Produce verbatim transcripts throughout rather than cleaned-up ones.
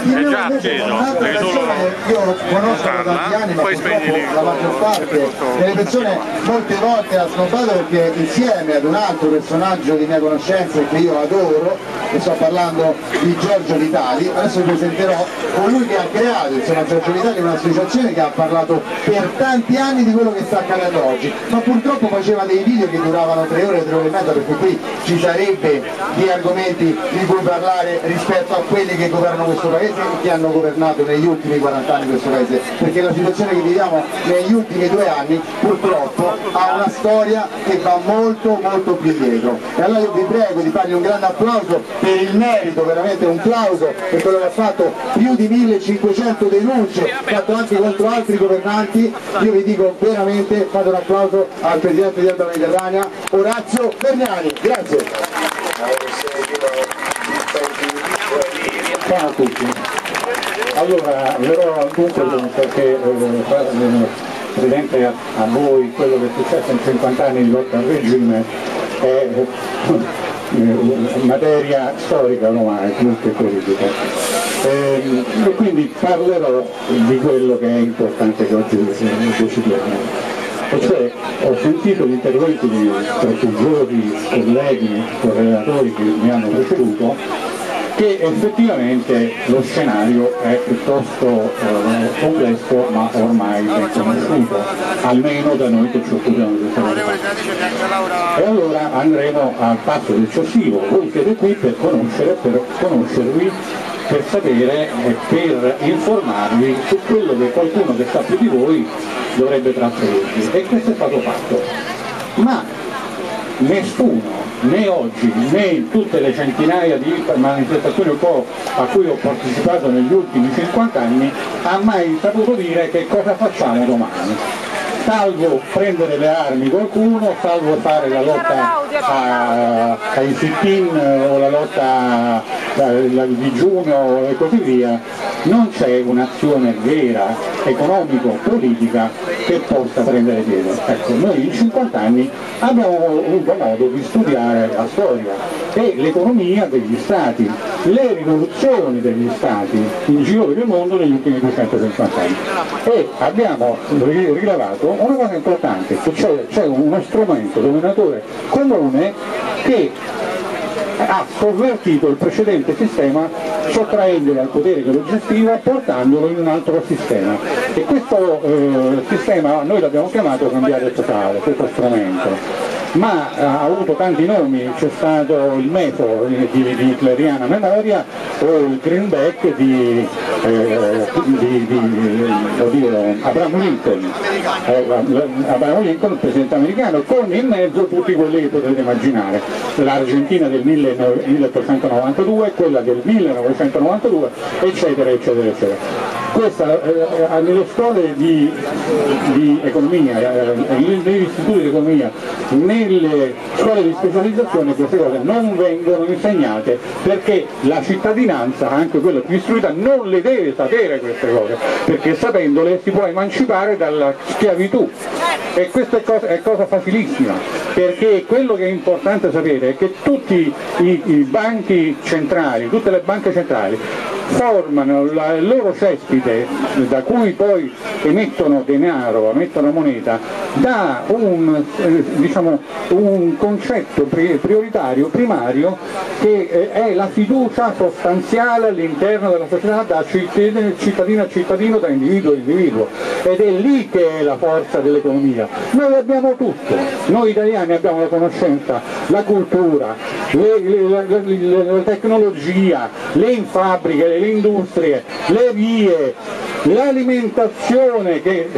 È già acceso, devi solo io conosco da tanti anni, ma purtroppo la maggior parte delle persone molte volte ha snobbato, perché insieme ad un altro personaggio di mia conoscenza e che io adoro, e sto parlando di Giorgio Vitali, adesso vi presenterò colui che ha creato, insomma Giorgio Vitali è un'associazione che ha parlato per tanti anni di quello che sta accadendo oggi, ma purtroppo faceva dei video che duravano tre ore, tre ore e mezza, perché qui ci sarebbe di argomenti di cui parlare rispetto a quelli che governano questo paese e che hanno governato negli ultimi quaranta anni questo paese, perché la situazione che viviamo negli ultimi due anni purtroppo ha una storia che va molto molto più indietro. E allora io vi prego di fargli un grande applauso per il merito, veramente un plauso per quello che ha fatto, più di millecinquecento denunce, fatto anche contro altri governanti. Io vi dico veramente, fate un applauso al Presidente di Alba Mediterranea, Orazio Berniani. Grazie. Ciao a tutti. Allora, verrò dunque perché eh, Presidente a, a voi quello che è successo in cinquanta anni di lotta al regime è eh, materia storica ormai, più che politica. E, e quindi parlerò di quello che è importante che oggi decidiamo. E cioè, ho sentito gli interventi di prestigiosi colleghi, relatori che mi hanno preceduto, che effettivamente lo scenario è piuttosto eh, complesso, ma ormai ben conosciuto, almeno da noi che ci occupiamo di questa cosa. E allora andremo al passo successivo. Voi siete qui per conoscere, per conoscervi, per sapere e per informarvi su quello che qualcuno che sa più di voi dovrebbe trasferirvi, e questo è stato fatto. Ma nessuno, né oggi né in tutte le centinaia di manifestazioni a cui ho partecipato negli ultimi cinquanta anni, ha mai saputo dire che cosa facciamo domani, salvo prendere le armi qualcuno, salvo fare la lotta a, ai sit-in o la lotta al digiuno e così via. Non c'è un'azione vera, economico-politica, che possa prendere piede. Ecco, noi in cinquanta anni abbiamo avuto modo di studiare la storia e l'economia degli Stati, le rivoluzioni degli Stati in giro per il mondo negli ultimi duecentocinquanta anni, e abbiamo rilevato una cosa importante, che c'è uno strumento dominatore comune che ha sovvertito il precedente sistema, sottraendolo al potere che lo gestiva, portandolo in un altro sistema. E questo eh, sistema noi l'abbiamo chiamato cambiare totale, questo strumento. Ma ha avuto tanti nomi, c'è stato il metodo di, di, di hitleriana memoria o il greenback di, eh, di, di oddio, Abraham Lincoln, eh, Abraham Lincoln, il presidente americano, con in mezzo tutti quelli che potete immaginare, l'Argentina del milleottocentonovantadue, quella del millenovecentonovantadue, eccetera eccetera eccetera. Questa, eh, nelle scuole di, di economia, eh, negli istituti di economia, nelle scuole di specializzazione queste cose non vengono insegnate, perché la cittadinanza, anche quella più istruita, non le deve sapere queste cose, perché sapendole si può emancipare dalla schiavitù, e questa è cosa, è cosa facilissima, perché quello che è importante sapere è che tutti i, i banchi centrali, tutte le banche centrali formano la, il loro cespite, da cui poi emettono denaro, emettono moneta, da un, eh, diciamo, un concetto pri prioritario, primario, che eh, è la fiducia sostanziale all'interno della società, da cittadino a cittadino, da individuo a individuo, ed è lì che è la forza dell'economia. Noi abbiamo tutto, noi italiani abbiamo la conoscenza, la cultura, le, le, la, la, la tecnologia, le fabbriche, le industrie, le vie, l'alimentazione che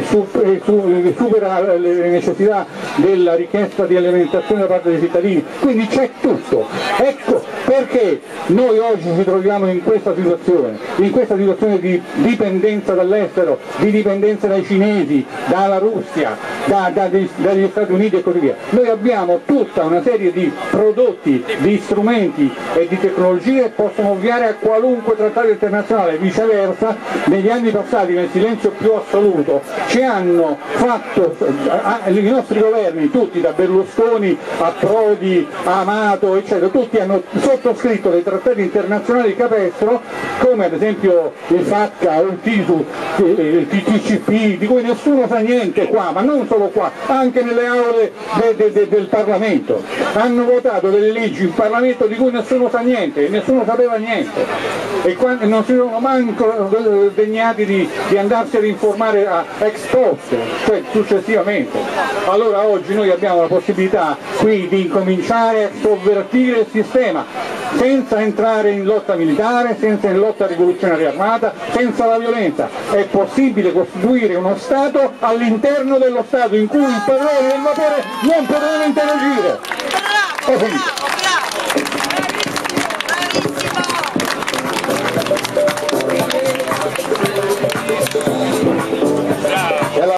supera le necessità della richiesta di alimentazione da parte dei cittadini, quindi c'è tutto. Ecco perché noi oggi ci troviamo in questa situazione, in questa situazione di dipendenza dall'estero, di dipendenza dai cinesi, dalla Russia, da, da, dagli Stati Uniti e così via. Noi abbiamo tutta una serie di prodotti, di strumenti e di tecnologie che possono ovviare a qualunque trattato internazionale, viceversa negli anni passati stati nel silenzio più assoluto, ci hanno fatto, i nostri governi, tutti da Berlusconi a Prodi, a Amato, eccetera, tutti hanno sottoscritto dei trattati internazionali capestro, come ad esempio il FATCA o il TISU, il T C P, di cui nessuno sa niente qua, ma non solo qua, anche nelle aule de, de, de, del Parlamento. Hanno votato delle leggi in Parlamento di cui nessuno sa niente, nessuno sapeva niente, e quando, non si sono manco degnati di, di andarsi ad informare a ex post, cioè successivamente. Allora oggi noi abbiamo la possibilità qui di incominciare a sovvertire il sistema, senza entrare in lotta militare, senza in lotta rivoluzionaria armata, senza la violenza. È possibile costituire uno Stato all'interno dello Stato in cui i padroni del potere non potranno interagire. Ho finito.